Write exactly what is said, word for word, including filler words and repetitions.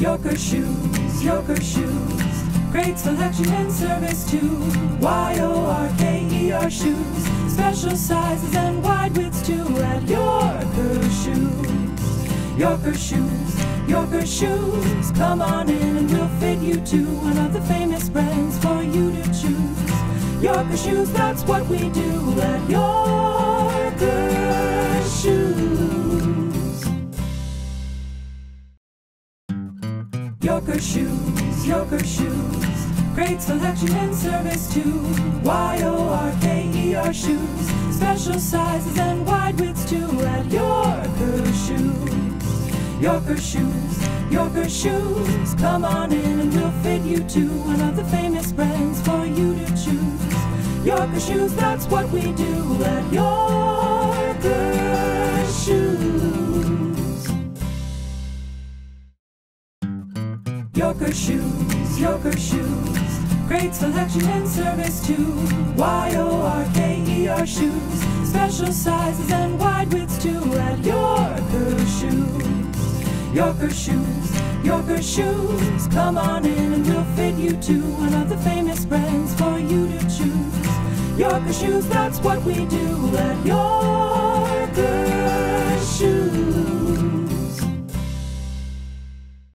Yorker shoes, Yorker shoes, great selection and service too. Y O R K E R shoes, special sizes and wide widths too at Yorker shoes. Yorker shoes, Yorker shoes, come on in and we'll fit you to one of the famous brands for you to choose. Yorker shoes, that's what we do at Yorker shoes. Yorker shoes, Yorker shoes, great selection and service too. Y O R K E R shoes, special sizes and wide widths too at Yorker shoes. Yorker shoes, Yorker shoes, come on in and we'll fit you to one of the famous brands for you to choose. Yorker shoes, that's what we do at Yorker shoes. Yorker shoes, Yorker shoes, great selection and service too. Y O R K E R shoes, special sizes and wide widths too at Yorker shoes. Yorker shoes, Yorker shoes, come on in and we'll fit you to one of the famous brands for you to choose. Yorker shoes, that's what we do at Yorker